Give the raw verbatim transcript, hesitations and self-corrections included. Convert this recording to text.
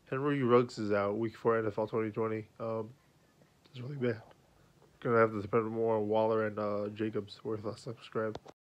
Henry Ruggs is out week four N F L twenty twenty. Um, it's really bad. Gonna have to depend more on Waller and uh, Jacobs, who are less subscribed.